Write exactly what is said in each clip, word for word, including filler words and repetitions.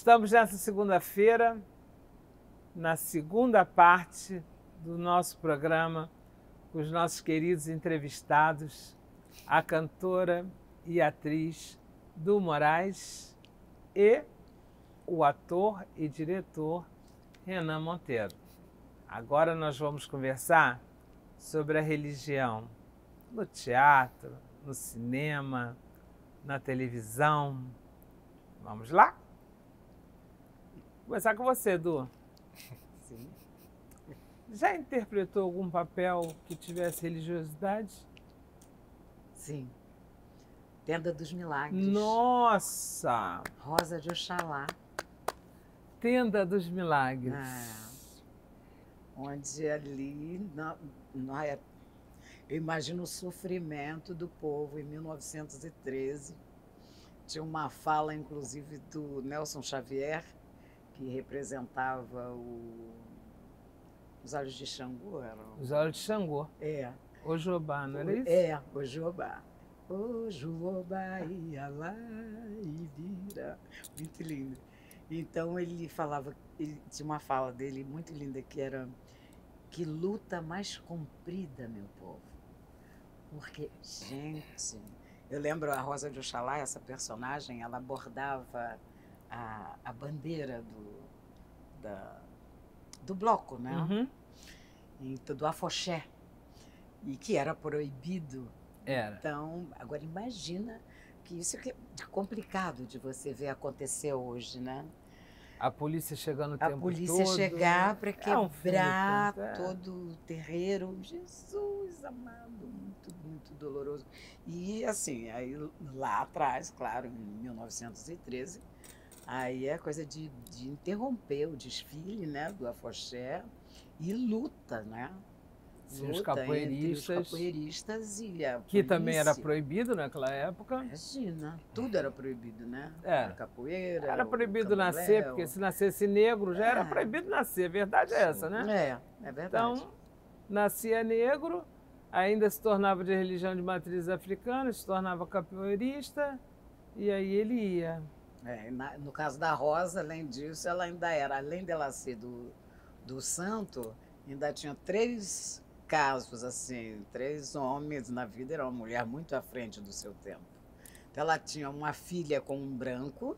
Estamos nessa segunda-feira, na segunda parte do nosso programa, com os nossos queridos entrevistados, a cantora e atriz Du Moraes e o ator e diretor Renan Monteiro. Agora nós vamos conversar sobre a religião no teatro, no cinema, na televisão. Vamos lá? Vou começar com você, Du. Sim. Já interpretou algum papel que tivesse religiosidade? Sim. Tenda dos Milagres. Nossa! Rosa de Oxalá. Tenda dos Milagres. Ah, onde ali, na, na, eu imagino o sofrimento do povo em mil novecentos e treze. Tinha uma fala, inclusive, do Nelson Xavier, que representava o, os olhos de Xangô. Eram, Os olhos de Xangô. é. Ojobá, não era isso? É, Ojobá. Ojobá, Ialá, Ibira. Muito lindo. Então ele falava, ele tinha uma fala dele muito linda que era: que luta mais comprida, meu povo. Porque, gente, eu lembro a Rosa de Oxalá, essa personagem, ela bordava a, a bandeira do, da, do bloco, né? Uhum. Então, do afoxé, e que era proibido. Era. Então, agora imagina que isso é complicado de você ver acontecer hoje, né? A polícia chegando o A tempo polícia todo. chegar para É um filme quebrar tanto, é. todo o terreiro. Jesus amado, muito, muito doloroso. E assim, aí lá atrás, claro, em mil novecentos e treze, aí é coisa de, de interromper o desfile, né, do afoxé e luta, né? Sim, os Luta capoeiristas, entre os capoeiristas e a que polícia. também era proibido naquela época. Imagina, tudo era proibido, né? Era. A capoeira, Era o proibido candomblé, nascer, porque o- se nascesse negro já era É. proibido nascer. A verdade é essa, né? É, é verdade. Então, nascia negro, ainda se tornava de religião de matriz africana, se tornava capoeirista, e aí ele ia. É, na- no caso da Rosa, além disso, ela ainda era, além dela ser do, do santo, ainda tinha três casos, assim, três homens na vida, era uma mulher muito à frente do seu tempo. Então, ela tinha uma filha com um branco,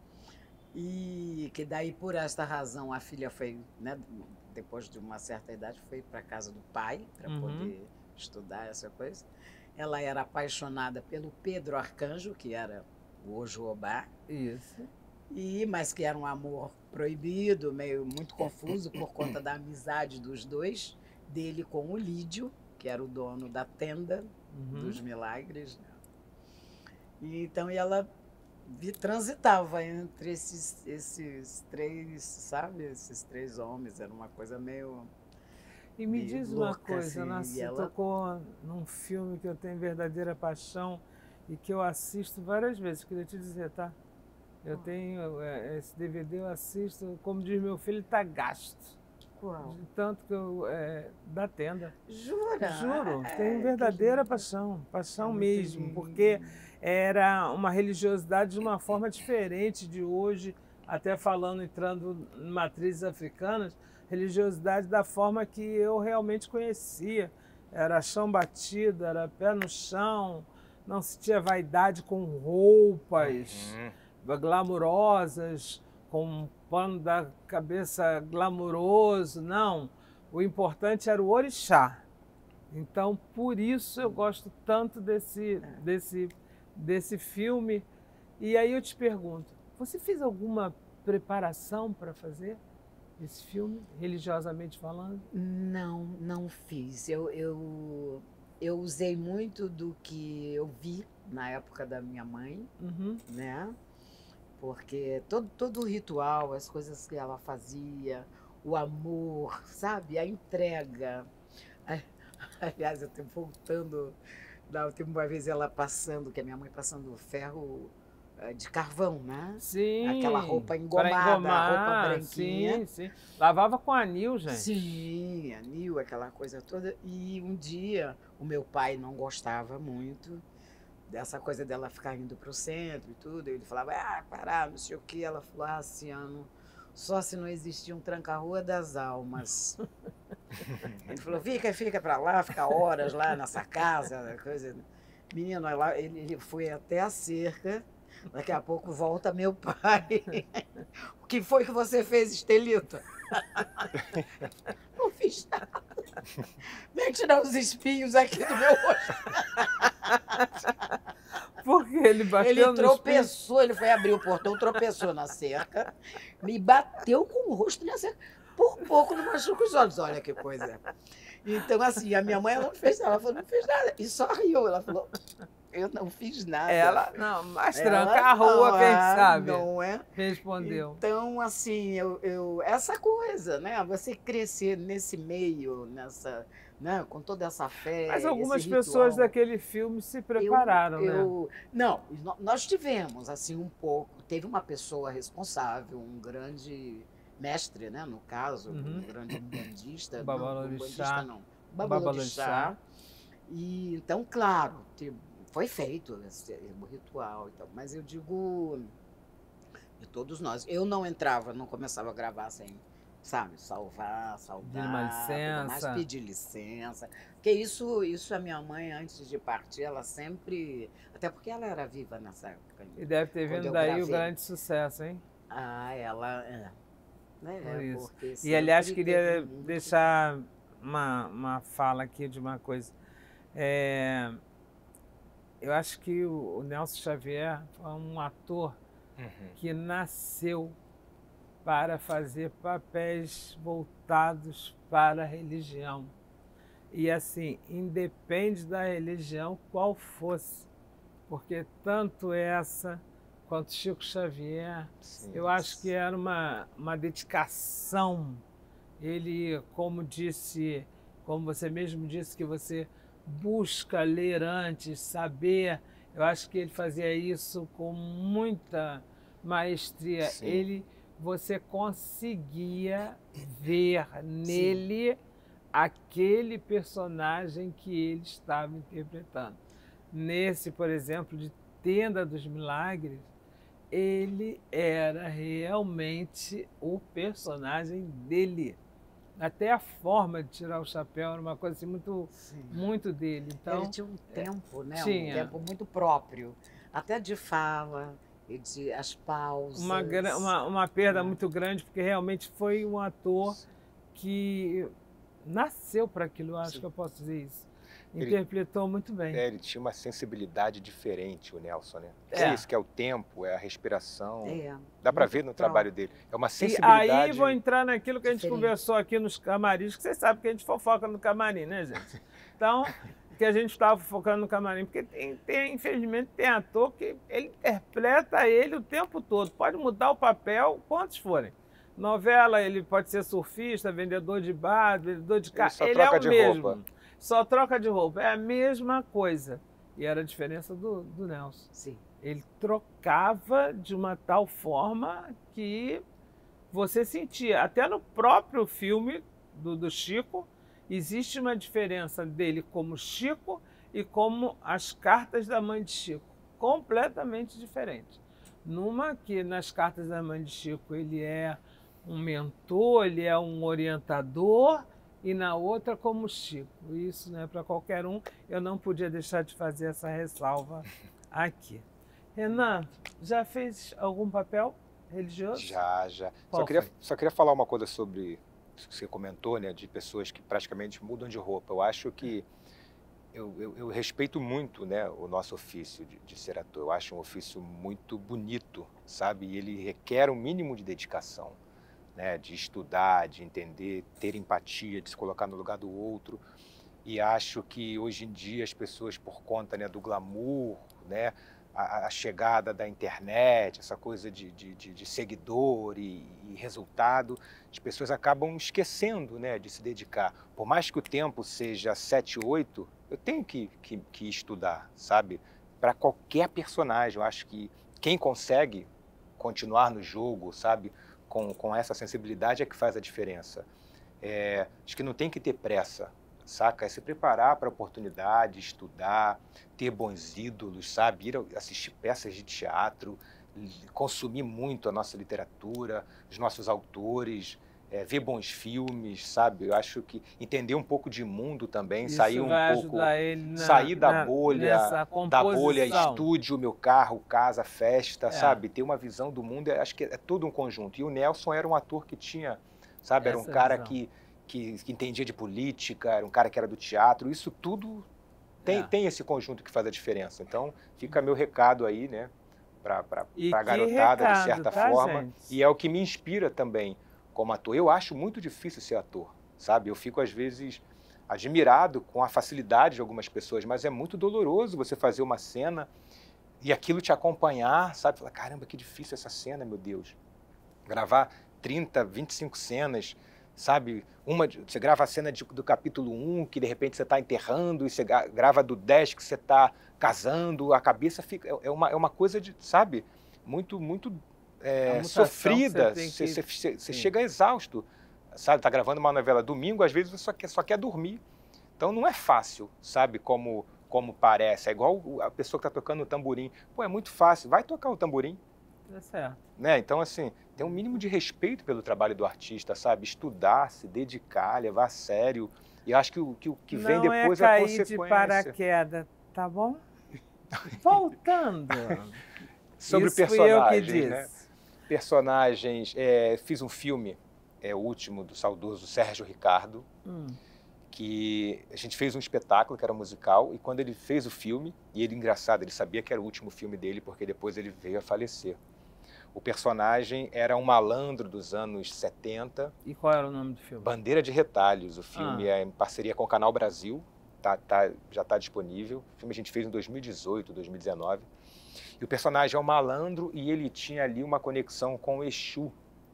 e que daí, por esta razão, a filha foi, né, depois de uma certa idade, foi para a casa do pai, para Uhum. poder estudar essa coisa. Ela era apaixonada pelo Pedro Arcanjo, que era o Ojobá, Isso. e, mas que era um amor proibido, meio muito confuso por conta da amizade dos dois, dele com o Lídio, que era o dono da tenda Uhum. dos Milagres. Né? E, então ela vi- transitava entre esses, esses três, sabe, esses três homens, era uma coisa meio... E me meio diz uma louca, coisa, assim, Nasci e ela- tocou num filme que eu tenho verdadeira paixão e que eu assisto várias vezes. Queria te dizer, tá? Eu tenho é, esse D V D, eu assisto, como diz meu filho, tá gasto. Qual? De tanto que eu. É, da tenda. Jura? Juro, É, tenho que verdadeira lindo. paixão, paixão É muito mesmo, lindo. porque era uma religiosidade de uma forma diferente de hoje, até falando, entrando em matrizes africanas, religiosidade da forma que eu realmente conhecia. Era chão batido, era pé no chão, não se tinha vaidade com roupas glamurosas, com um pano da cabeça glamuroso, não. O importante era o orixá. Então, por isso eu gosto tanto desse, desse, desse filme. E aí eu te pergunto, você fez alguma preparação para fazer esse filme, religiosamente falando? Não, não fiz. Eu, eu, eu usei muito do que eu vi na época da minha mãe, Uhum. né? Porque todo, todo o ritual, as coisas que ela fazia, o amor, sabe? A entrega. Ai, aliás, eu estou voltando, da- tem uma vez ela passando, que a minha mãe passando ferro eh, de carvão, né? Sim. Aquela roupa pra engomada, engomar, a roupa branquinha. Sim, sim. Lavava com anil, gente. Sim, anil, aquela coisa toda. E um dia o meu pai não gostava muito, dessa coisa dela ficar indo para o centro e tudo. Ele falava, ah, parar, não sei o quê. Ela falou, ah, Ciano, só se não existia um tranca-rua das almas. Ele falou, fica, fica para lá, fica horas lá nessa casa, coisa. Menino, lá, ele, ele foi até a cerca, daqui a pouco volta meu pai. O que foi que você fez, Estelito? Não fiz nada. Vem tirar os espinhos aqui do meu rosto. Porque ele bateu Ele no tropeçou, ele foi abrir o portão, tropeçou na cerca, me bateu com o rosto na cerca. Por pouco não machuca os olhos. Olha que coisa. Então, assim, a minha mãe ela não fez nada. Ela falou, não fez nada. E só riu. Ela falou, eu não fiz nada. Ela, não, mas Ela, tranca a rua, não, quem ah, sabe? Não é? Respondeu. Então, assim, eu, eu, essa coisa, né? Você crescer nesse meio, nessa, né? Com toda essa fé. Mas algumas esse pessoas ritual. daquele filme se prepararam, eu, eu, né? Não, nó- nós tivemos, assim, um pouco. Teve uma pessoa responsável, um grande mestre, né? No caso, Uhum. um grande umbandista. Não, Babalorixá. umbandista não. Babalorixá. Babalorixá. E, então, claro, te- foi feito esse, o ritual e tal. Mas eu digo, de todos nós. Eu não entrava, não começava a gravar sem, sabe, salvar, saudar, Pedir uma tudo mais, licença. pedir licença. Porque isso, isso a minha mãe, antes de partir, ela sempre... Até porque ela era viva nessa época ainda. E deve ter Quando vindo eu daí o gravei. grande sucesso, hein? Ah, ela... É, né, Por isso. porque E, sempre aliás, queria teve muito- deixar uma, uma fala aqui de uma coisa. É, eu acho que o, o Nelson Xavier foi um ator Uhum. que nasceu para fazer papéis voltados para a religião. E assim, independe da religião qual fosse, porque tanto essa quanto Chico Xavier, Sim. eu acho que era uma, uma dedicação. Ele, como disse, como você mesmo disse, que você busca ler antes, saber, eu acho que ele fazia isso com muita maestria. Sim. Ele, você conseguia ver nele aquele personagem que ele estava interpretando. Nesse, por exemplo, de Tenda dos Milagres, ele era realmente o personagem dele. Até a forma de tirar o chapéu era uma coisa assim, muito, Sim. muito dele. Então, Ele tinha um tempo, né? tinha. Um tempo muito próprio. Até de fala, e de as pausas. uma, gra- uma, uma perda É. muito grande, porque realmente foi um ator que nasceu para aquilo, eu acho Sim. que eu posso dizer isso. Ele- Interpretou muito bem. É, ele tinha uma sensibilidade diferente, o Nelson, né? É. É isso que é o tempo, é a respiração. É, Dá para muito ver no próprio. trabalho dele. É uma E sensibilidade. aí vou entrar naquilo que a gente diferente. conversou aqui nos camarins, que vocês sabem que a gente fofoca no camarim, né, gente? Então, que a gente estava focando no camarim, porque tem, tem, infelizmente tem ator que ele interpreta ele o tempo todo, pode mudar o papel quantos forem. Novela, ele pode ser surfista, vendedor de bar, vendedor de carro, só ele troca é o de mesmo. roupa. Só troca de roupa, é a mesma coisa. E era a diferença do, do Nelson. Sim. Ele trocava de uma tal forma que você sentia. Até no próprio filme do, do Chico, existe uma diferença dele como Chico e como as cartas da mãe de Chico. Completamente diferente. Numa que nas cartas da mãe de Chico ele é um mentor, ele é um orientador, e na outra como Chico. Isso não é para qualquer um. Eu não podia deixar de fazer essa ressalva aqui. Renan, já fez algum papel religioso? Já, já. Qual Só queria, foi? só queria falar uma coisa sobre isso que você comentou, né? De pessoas que praticamente mudam de roupa. Eu acho que eu, eu, eu respeito muito, né, o nosso ofício de, de ser ator. Eu acho um ofício muito bonito, sabe? E ele requer um mínimo de dedicação, né, de estudar, de entender, ter empatia, de se colocar no lugar do outro. E acho que hoje em dia as pessoas, por conta, né, do glamour, né, a, a chegada da internet, essa coisa de, de, de, de seguidor e, e resultado, as pessoas acabam esquecendo, né, de se dedicar. Por mais que o tempo seja sete, oito, eu tenho que, que, que estudar, sabe? Para qualquer personagem. Eu acho que quem consegue continuar no jogo, sabe, com, com essa sensibilidade é que faz a diferença. É, acho que não tem que ter pressa, saca? É se preparar para a oportunidade, estudar, ter bons ídolos, sabe? Ir assistir peças de teatro, consumir muito a nossa literatura, os nossos autores, é, ver bons filmes, sabe? Eu acho que entender um pouco de mundo também, Isso sair um vai pouco, ajudar ele na, sair da na- bolha, nessa da bolha composição. estúdio, meu carro, casa, festa, É. sabe? Ter uma visão do mundo, acho que é tudo um conjunto. E o Nelson era um ator que tinha, sabe? Era um Essa cara visão. que, que, que entendia de política, era um cara que era do teatro, isso tudo tem, É. tem esse conjunto que faz a diferença. Então, fica meu recado aí, né? Para E a que garotada, de recado, certa tá, forma. gente? E é o que me inspira também como ator. Eu acho muito difícil ser ator, sabe? Eu fico, às vezes, admirado com a facilidade de algumas pessoas, mas é muito doloroso você fazer uma cena e aquilo te acompanhar, sabe? Falar, caramba, que difícil essa cena, meu Deus. Gravar trinta, vinte e cinco cenas, sabe? Uma, você grava a cena de, do capítulo um, que de repente você está enterrando, e você grava do dez, que você está casando, a cabeça fica... É uma, é uma coisa de, sabe? Muito, muito é, sofrida. Você, você, você, você chega exausto, sabe? Tá gravando uma novela domingo, às vezes você só quer, só quer dormir. Então não é fácil, sabe? Como, como parece. É igual a pessoa que está tocando o tamborim. Pô, é muito fácil. Vai tocar o tamborim. É certo. Né? Então, assim, tem um mínimo de respeito pelo trabalho do artista, sabe? Estudar, se dedicar, levar a sério. E acho que o que, que vem Não depois é é a cair consequência. de paraquedas, tá bom? Voltando. Sobre Isso fui eu que personagens, né? disse. Personagens. É, fiz um filme, é, o último, do saudoso Sérgio Ricardo, Hum. que a gente fez um espetáculo que era musical, e quando ele fez o filme, e ele, engraçado, ele sabia que era o último filme dele, porque depois ele veio a falecer. O personagem era um malandro dos anos setenta. E qual era o nome do filme? Bandeira de Retalhos. O filme Ah. é em parceria com o Canal Brasil, tá, tá, já está disponível. O filme a gente fez em dois mil e dezoito, dois mil e dezenove. E o personagem é um malandro e ele tinha ali uma conexão com o Exu,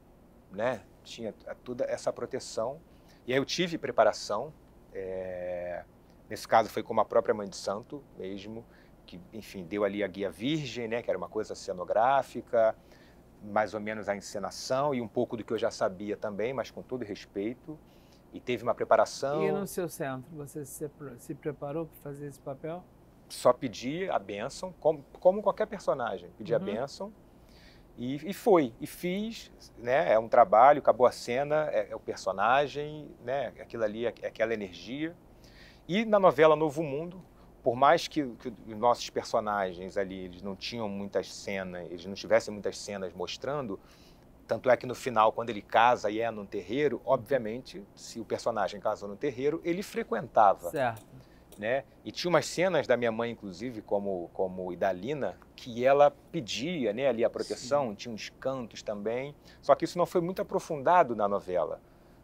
né? Tinha toda essa proteção. E aí eu tive preparação, é... nesse caso foi com a própria Mãe de Santo mesmo, que, enfim, deu ali a guia virgem, né? Que era uma coisa cenográfica, mais ou menos a encenação e um pouco do que eu já sabia também, mas com todo respeito. E teve uma preparação. E no seu centro, você se, se preparou para fazer esse papel? Só pedi a bênção, como, como qualquer personagem, pedi uhum. a bênção. E, e foi, e fiz, né? É um trabalho, acabou a cena, é, é o personagem, né? Aquilo ali, é, é aquela energia. E na novela Novo Mundo, por mais que, que os nossos personagens ali, eles não tinham muitas cenas, eles não tivessem muitas cenas mostrando, tanto é que no final, quando ele casa e é num terreiro, obviamente, se o personagem casou no terreiro, ele frequentava. Certo. Né? E tinha umas cenas da minha mãe, inclusive, como, como Idalina, que ela pedia, né, ali a proteção, sim, tinha uns cantos também, só que isso não foi muito aprofundado na novela,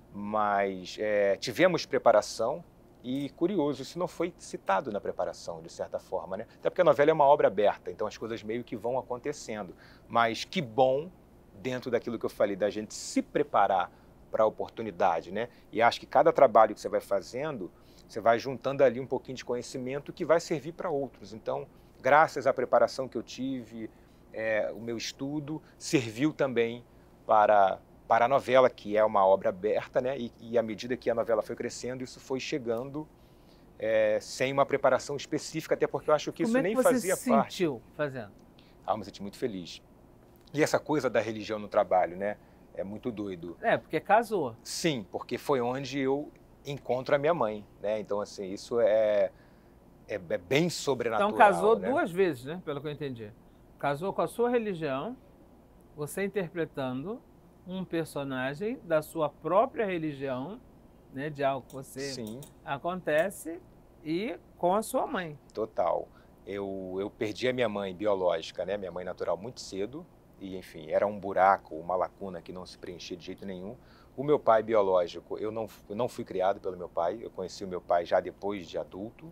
mas é, tivemos preparação e, curioso, isso não foi citado na preparação, de certa forma, né? Até porque a novela é uma obra aberta, então as coisas meio que vão acontecendo, mas que bom, dentro daquilo que eu falei, da gente se preparar para a oportunidade, né? E acho que cada trabalho que você vai fazendo, você vai juntando ali um pouquinho de conhecimento que vai servir para outros. Então, graças à preparação que eu tive, é, o meu estudo serviu também para, para a novela, que é uma obra aberta, né? E, e à medida que a novela foi crescendo, isso foi chegando é, sem uma preparação específica, até porque eu acho que Como isso é que nem você fazia se parte. sentiu fazendo? Ah, me senti muito feliz. E essa coisa da religião no trabalho, né? É muito doido. É, porque casou. Sim, porque foi onde eu encontro a minha mãe, né? Então, assim, isso é, é, é bem sobrenatural. Então, casou né? duas vezes, né? Pelo que eu entendi. Casou com a sua religião, você interpretando um personagem da sua própria religião, né? De algo que você Sim. acontece, e com a sua mãe. Total. Eu, eu perdi a minha mãe biológica, né? Minha mãe natural, muito cedo. E, enfim, era um buraco, uma lacuna que não se preenchia de jeito nenhum. O meu pai biológico, eu não, eu não fui criado pelo meu pai, eu conheci o meu pai já depois de adulto.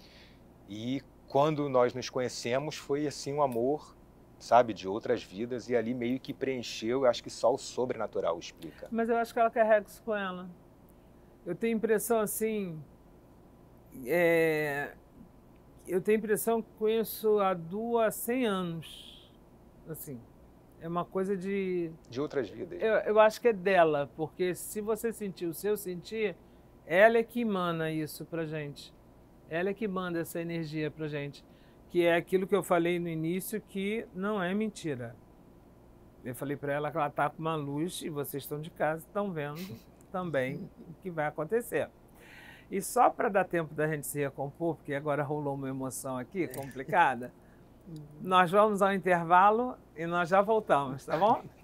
E quando nós nos conhecemos, foi assim um amor, sabe, de outras vidas, e ali meio que preencheu, eu acho que só o sobrenatural explica. Mas eu acho que ela carrega isso com ela. Eu tenho impressão assim, é, eu tenho impressão que conheço a Du há cem anos, assim. É uma coisa de... De outras vidas. Eu, eu acho que é dela, porque se você sentir o seu sentir, ela é que emana isso pra gente. Ela é que manda essa energia pra gente. Que é aquilo que eu falei no início, que não é mentira. Eu falei para ela que ela está com uma luz e vocês estão de casa, estão vendo também o que vai acontecer. E só para dar tempo da gente se recompor, porque agora rolou uma emoção aqui complicada, nós vamos ao intervalo e nós já voltamos, tá bom?